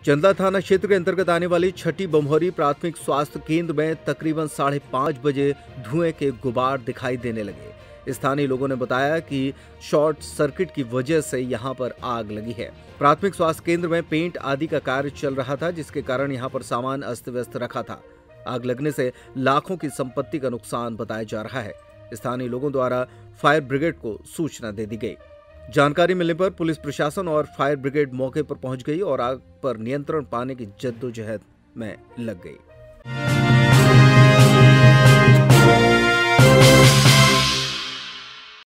चंदला थाना क्षेत्र के अंतर्गत आने वाली छठी बमहोरी प्राथमिक स्वास्थ्य केंद्र में तकरीबन 5:30 बजे धुएं के गुबार दिखाई देने लगे। स्थानीय लोगों ने बताया कि शॉर्ट सर्किट की वजह से यहां पर आग लगी है। प्राथमिक स्वास्थ्य केंद्र में पेंट आदि का कार्य चल रहा था, जिसके कारण यहां पर सामान अस्त व्यस्त रखा था। आग लगने से लाखों की संपत्ति का नुकसान बताया जा रहा है। स्थानीय लोगों द्वारा फायर ब्रिगेड को सूचना दे दी गई। जानकारी मिलने पर पुलिस प्रशासन और फायर ब्रिगेड मौके पर पहुंच गई और आग पर नियंत्रण पाने की जद्दोजहद में लग गई।